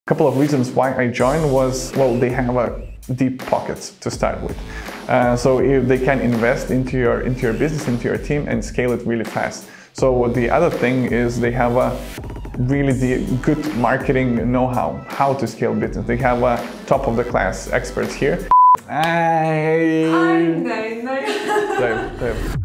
couple of reasons why I joined was, well, they have a deep pockets to start with. So if they can invest into your business, into your team, and scale it really fast. So the other thing is they have a really good marketing know-how, how to scale business. They have a top of the class experts here. Ai, nej. There.